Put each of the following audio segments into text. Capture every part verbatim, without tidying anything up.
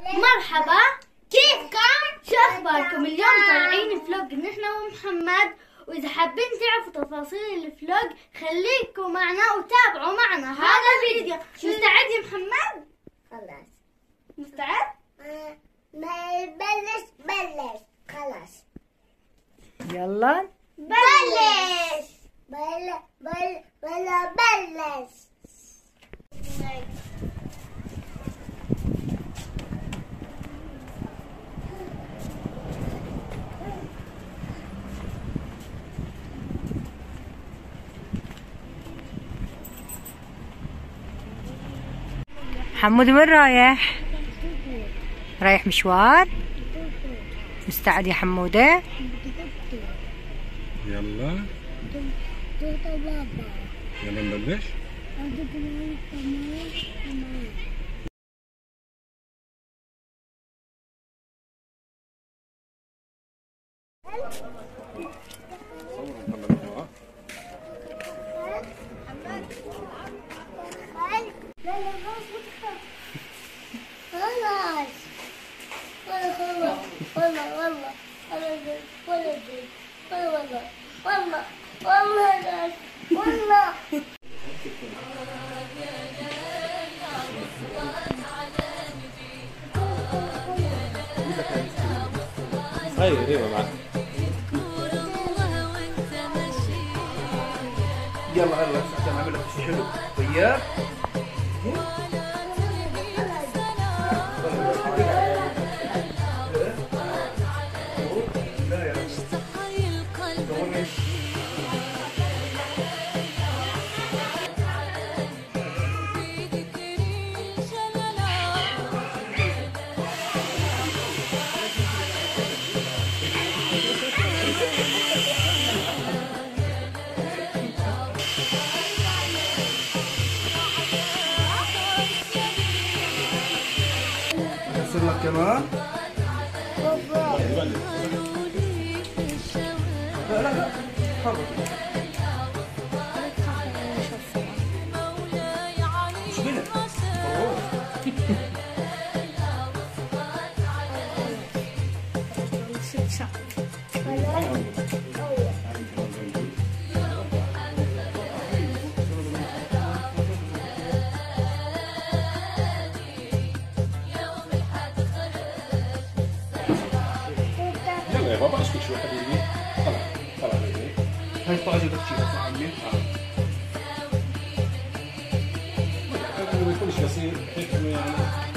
مرحبا، كيفكم؟ شو اخباركم؟ اليوم طالعين فلوج نحن ومحمد، واذا حابين تعرفوا تفاصيل الفلوج خليكم معنا وتابعوا معنا هذا الفيديو. مستعد يا محمد؟ خلاص مستعد؟ ما بلش بلش خلاص يلا بلش. بل بل ولا بلش. حمود وين رايح؟ رايح مشوار؟ مستعد يا حمودة؟ يلا يلا نبلش. خلاص والله والله والله والله والله والله والله والله ايوه ايوه معك. يلا يلا عشان اعمل لك شيء حلو وياك. أكسر لك كمان. لا لا لا حرك. مش بنا. يلا يا بابا اسكت شوي حبيبي. طلع طلع حبيبي. هاي الطاجة بدك تشيلها صح عمي؟ ما يكونش يصير هيك يعني.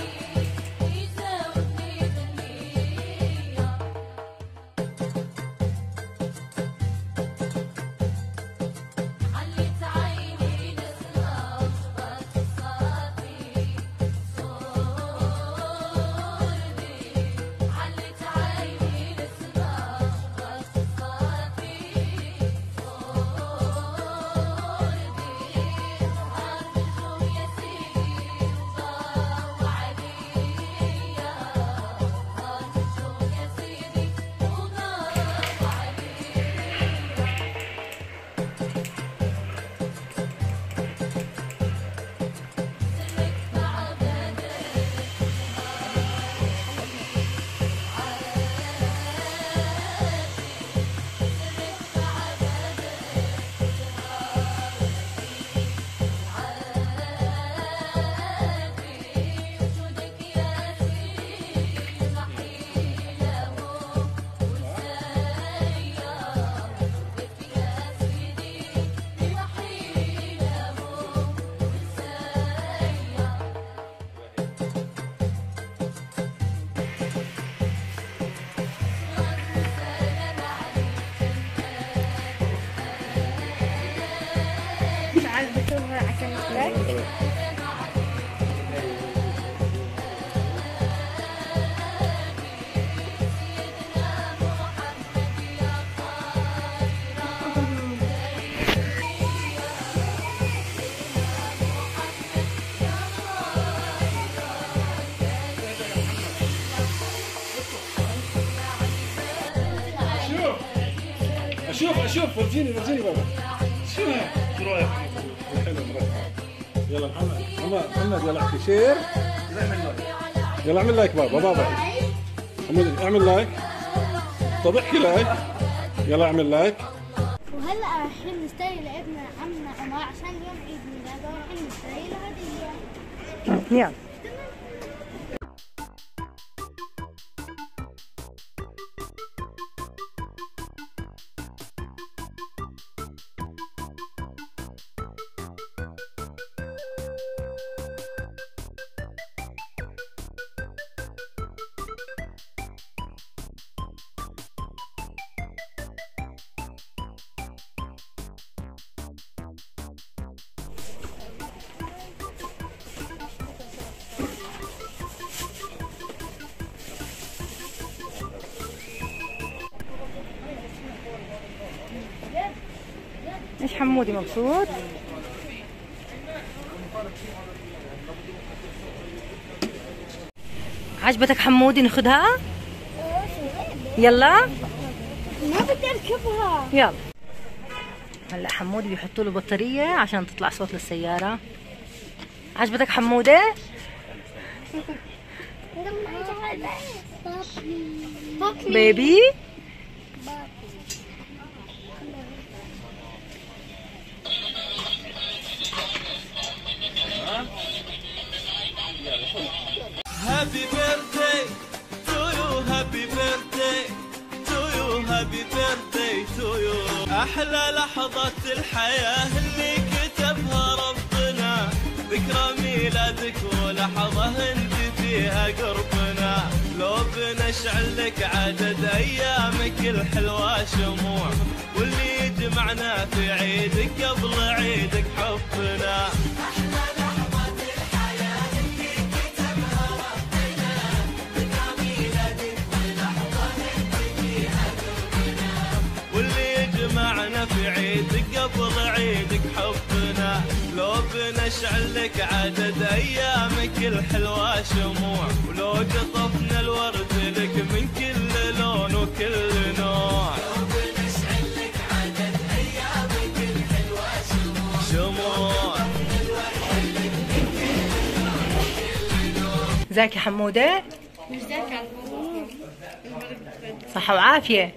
اشوف اشوف ورجيني ورجيني بابا. شو هيك؟ شو رايك؟ حلو مرتب. يلا محمد محمد محمد يلا احكي شير. زي ما يلا اعمل لايك بابا بابا. حمود اعمل لايك. طب احكي لايك. يلا اعمل لايك. وهلا رايحين نشتري لابن عمنا عمر عشان يوم عيد ميلاده، رايحين نشتري له هديه. يلا. ايش حمودي مبسوط؟ عجبتك حمودي ناخذها؟ يلا ما بدي اركبها. يلا. هلا حمودي بيحطوا له بطارية عشان تطلع صوت للسيارة. عجبتك حمودة؟ بيبي Happy birthday to you, happy birthday to you, happy birthday to you. أحلى لحظات الحياة اللي كتبها ربنا، ذكرى ميلادك ولحظة انت فيها قربنا. لو بنشعل لك عدد أيامك الحلوة شموع، واللي يجمعنا في عيدك قبل عيدك حبنا. في عيدك قبل عيدك حبنا، لو بنشعل لك عدد ايامك الحلوة شموع، ولو قطفنا الورد لك من كل لون وكل نوع. لو بنشعل لك عدد ايامك الحلوة شموع شموع. ازيك يا حمودة؟ صحة وعافية.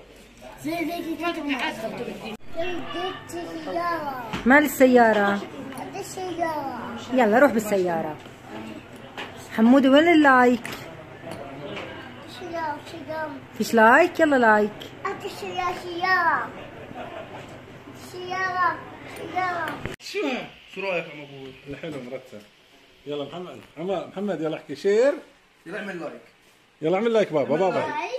مال السيارة؟ يلا روح بالسيارة. حمودة وين اللايك؟ فيش لايك؟ يلا لايك. سيارة سيارة سيارة. شو شو رايك يا ابوي؟ الحلو مرتب. يلا محمد محمد يلا احكي شير. يلا اعمل لايك. يلا اعمل لايك بابا بابا.